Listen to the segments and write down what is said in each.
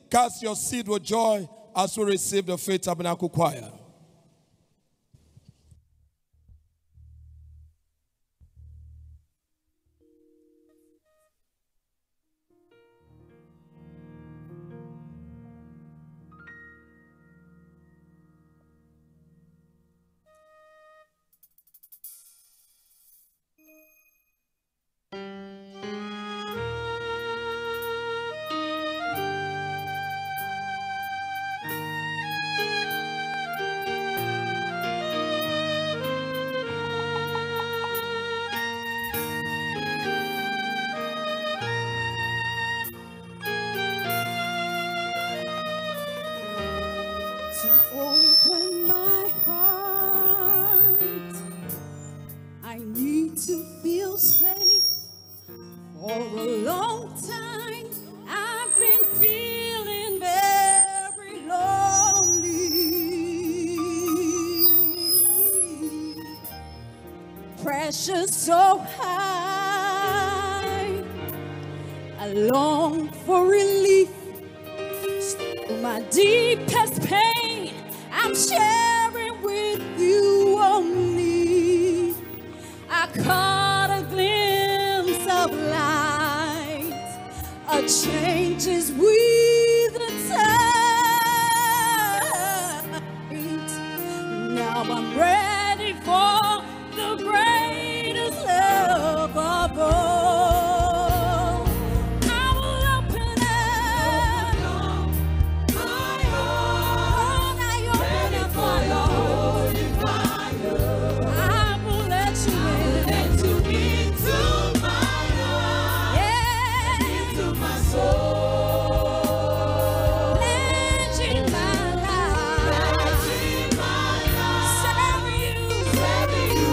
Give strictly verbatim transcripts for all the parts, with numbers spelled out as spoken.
Cast your seed with joy as we receive the Faith Tabernacle Choir. Pressure so high, I long for relief. Through my deepest pain, I'm sharing with you only. I caught a glimpse of light, a change is with the tide. Now I'm ready for the greatest love of all. I will open up my heart. I open up my heart. I will let you in. Let you into my heart. Yeah. Into my soul. Changing my life. Changing my life. Serving you. Serving you.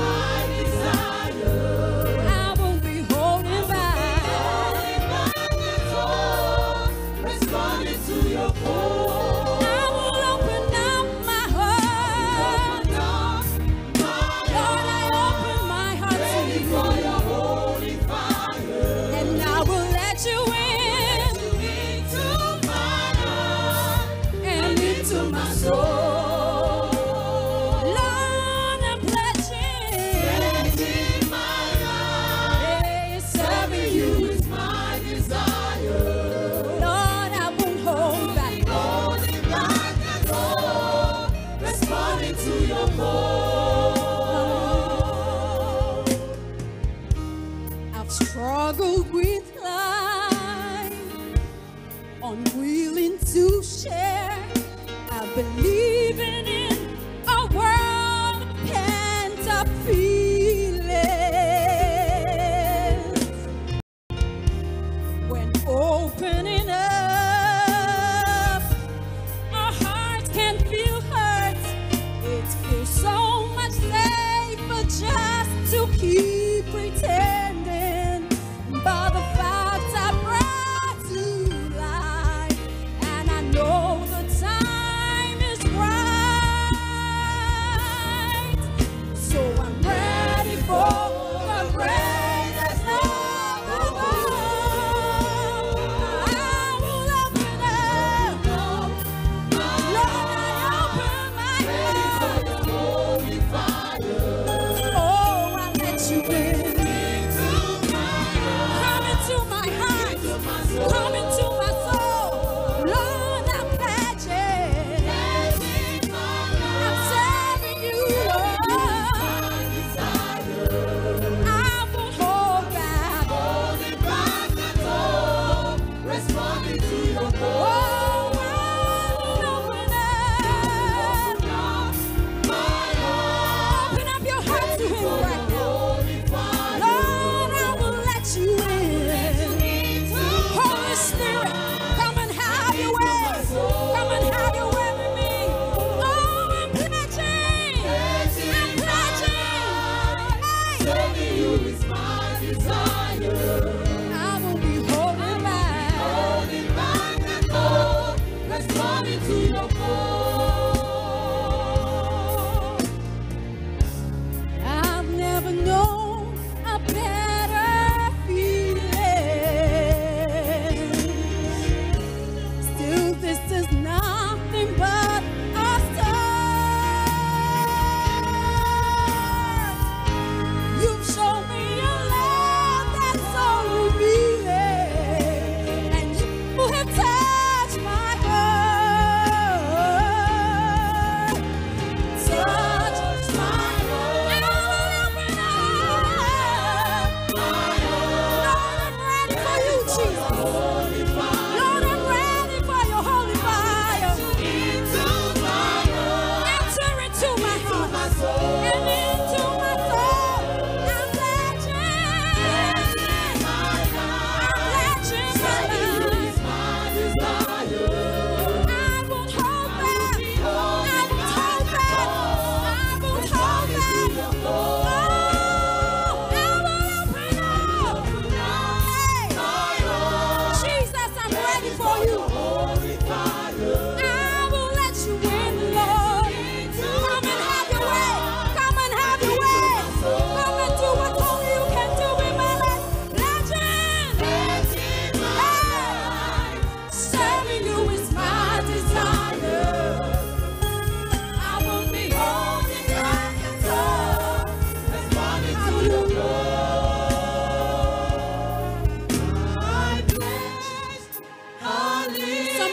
Struggled with life, unwilling to share. I believe in a world of pent-up feelings. When opening up, our hearts can feel hurt. It feels so much safer just to keep pretending. But the facts are brought to light, and I know the time is right. So I'm ready for the greatest love of all. I will open up, Lord, I open my heart. Oh, I let you in. Come into my soul, Lord, I'm pledging. I'm serving you, Lord. I won't hold back. Responding to your call. Oh, I will open up my heart. Open up your heart to Him right now. Lord, I will let you in. Spirit, come and have your way. Come and have your way with me. Oh, I'm pledging. I'm pledging. Serving you is my desire. I won't be holding back. Holding back and more. Responding to your call. I've never known a better feeling.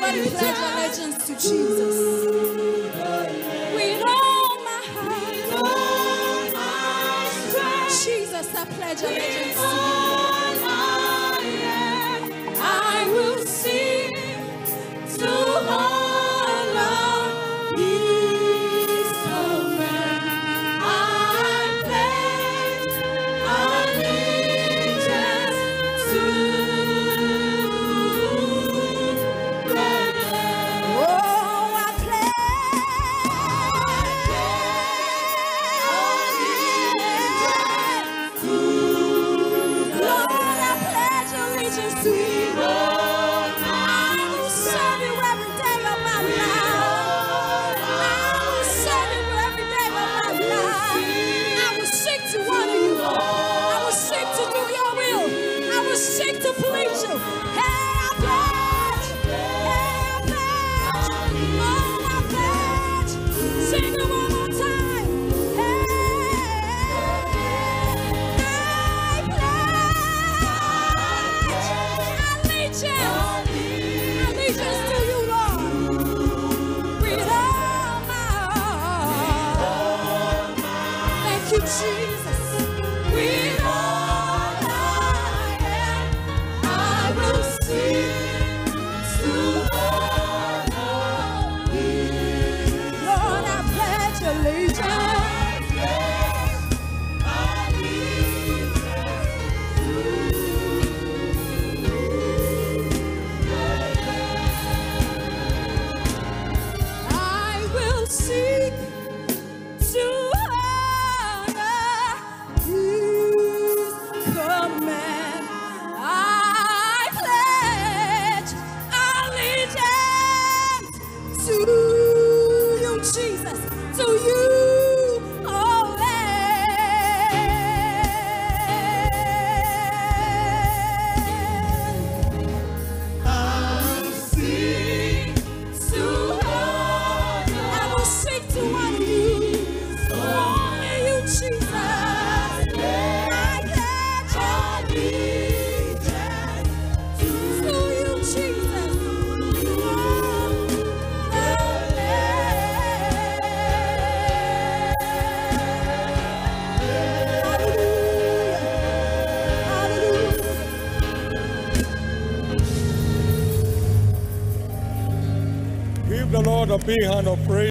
Somebody pledge allegiance to Jesus. With all my heart, Jesus, I pledge allegiance to you. I will sing to honor His command. I pledge allegiance to the Lamb. Oh, I pledge allegiance to Lord, I pledge allegiance to you. Seek to please you. Hey, I pledge. Hey, I pledge. Oh, I pledge. Sing it one more time. Hey, I pledge. Allegiance. Allegiance to you, Lord. With all my heart. Thank you, Jesus. With all Give the Lord a big hand of praise.